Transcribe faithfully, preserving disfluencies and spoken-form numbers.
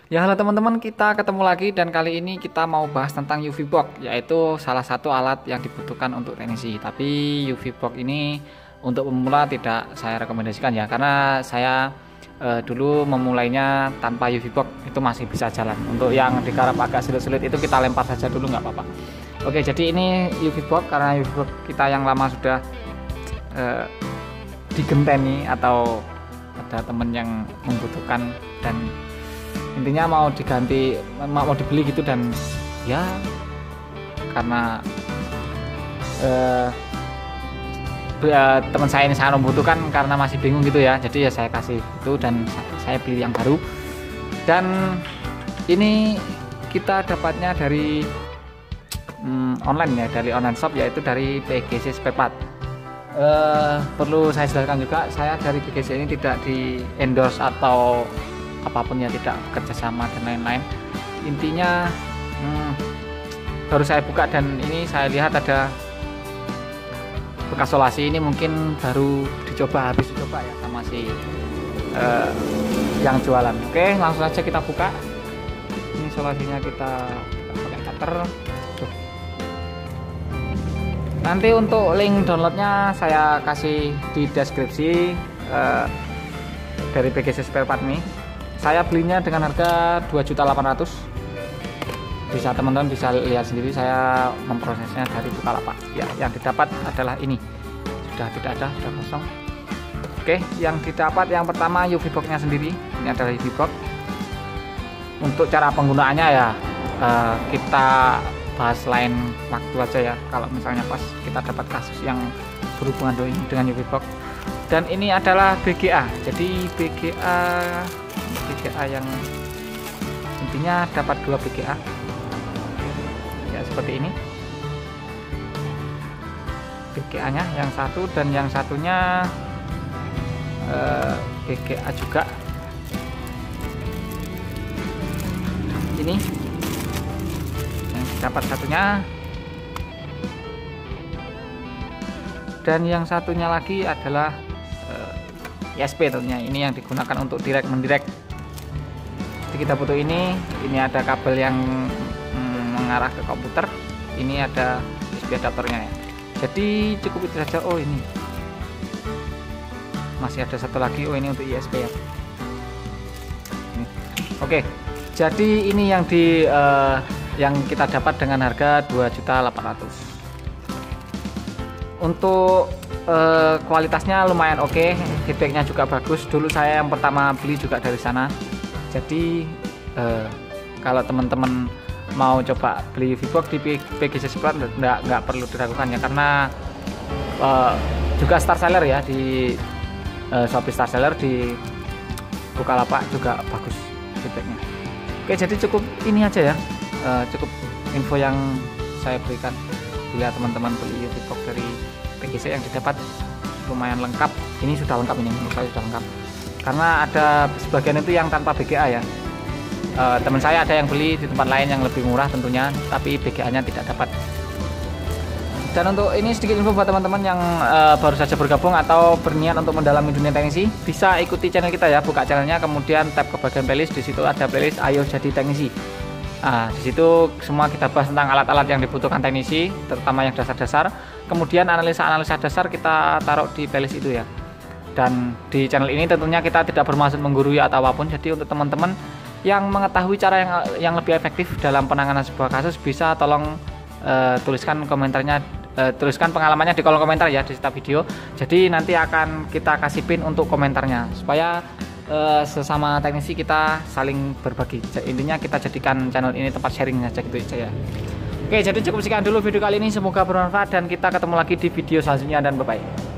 Ya halo teman-teman, kita ketemu lagi dan kali ini kita mau bahas tentang U V box, yaitu salah satu alat yang dibutuhkan untuk teknisi. Tapi U V box ini untuk pemula tidak saya rekomendasikan ya, karena saya eh, dulu memulainya tanpa U V box itu masih bisa jalan. Untuk yang digarap agak sulit-sulit itu kita lempar saja dulu, nggak apa-apa. Oke, jadi ini U V box karena U V box kita yang lama sudah eh, digenteni atau ada teman yang membutuhkan dan intinya mau diganti, mau dibeli gitu, dan ya karena eh, teman saya ini sangat membutuhkan karena masih bingung gitu ya, jadi ya saya kasih itu dan saya beli yang baru. Dan ini kita dapatnya dari hmm, online ya, dari online shop, yaitu dari P G C Spare Part. Uh, perlu saya jelaskan juga, saya dari P G C ini tidak di endorse atau apapun ya, tidak bekerja sama dan lain-lain. Intinya hmm, baru saya buka dan ini saya lihat ada bekas solasi, ini mungkin baru dicoba, habis dicoba ya sama si uh, yang jualan. Oke, langsung aja kita buka. Ini solasinya kita, kita pakai cutter. Tuh. Nanti untuk link downloadnya saya kasih di deskripsi uh, dari P G C Spare Part ini. Saya belinya dengan harga dua juta delapan ratus ribu. Bisa teman-teman bisa lihat sendiri, saya memprosesnya dari Bukalapak. Ya, yang didapat adalah ini. Sudah tidak ada, sudah kosong. Oke, yang didapat yang pertama U V box-nya sendiri. Ini adalah U V box. Untuk cara penggunaannya ya eh, kita bahas lain waktu aja ya. Kalau misalnya pas kita dapat kasus yang berhubungan dengan U V box. Dan ini adalah B G A. Jadi B G A B G A yang intinya dapat dua B G A ya, seperti ini B G A nya yang satu, dan yang satunya eh, B G A juga ini yang dapat satunya, dan yang satunya lagi adalah I S P tentunya. Ini yang digunakan untuk direct mendirect. Jadi kita butuh ini. Ini ada kabel yang mm, mengarah ke komputer. Ini ada U S B adaptornya ya. Jadi cukup itu saja. Oh, ini masih ada satu lagi. Oh, ini untuk I S P ya. Ini. Oke. Jadi ini yang di uh, yang kita dapat dengan harga dua juta delapan ratus ribu. Untuk Uh, kualitasnya lumayan oke, okay. Feedbacknya juga bagus. Dulu saya yang pertama beli juga dari sana. Jadi uh, kalau teman-teman mau coba beli U V box di P G C Spare Part, nggak nggak perlu diragukan ya, karena uh, juga star seller ya di uh, Shopee, star seller di Bukalapak juga bagus feedbacknya. Oke, jadi cukup ini aja ya, uh, cukup info yang saya berikan. Bila teman-teman beli U V box dari P G C yang didapat lumayan lengkap, ini sudah lengkap, ini menurut saya sudah lengkap, karena ada sebagian itu yang tanpa B G A ya. E, teman saya ada yang beli di tempat lain yang lebih murah tentunya, tapi B G A nya tidak dapat. Dan untuk ini sedikit info buat teman-teman yang e, baru saja bergabung atau berniat untuk mendalami dunia teknisi, bisa ikuti channel kita ya, buka channelnya, kemudian tap ke bagian playlist, di situ ada playlist Ayo Jadi Teknisi. Nah, di situ semua kita bahas tentang alat-alat yang dibutuhkan teknisi, terutama yang dasar-dasar. Kemudian analisa-analisa dasar kita taruh di playlist itu ya. Dan di channel ini tentunya kita tidak bermaksud menggurui atau apapun. Jadi untuk teman-teman yang mengetahui cara yang yang lebih efektif dalam penanganan sebuah kasus, bisa tolong uh, tuliskan komentarnya, uh, tuliskan pengalamannya di kolom komentar ya di setiap video. Jadi nanti akan kita kasih pin untuk komentarnya supaya Uh, sesama teknisi kita saling berbagi. Intinya kita jadikan channel ini tempat sharing aja gitu aja ya. Oke, jadi cukup sekian dulu video kali ini, semoga bermanfaat dan kita ketemu lagi di video selanjutnya, dan bye bye.